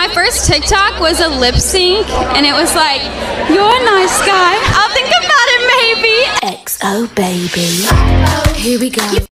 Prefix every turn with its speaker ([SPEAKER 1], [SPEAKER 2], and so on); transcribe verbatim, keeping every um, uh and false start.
[SPEAKER 1] My first TikTok was a lip sync, and it was like, "You're a nice guy. I'll think about it, maybe."
[SPEAKER 2] X O baby. Here we go.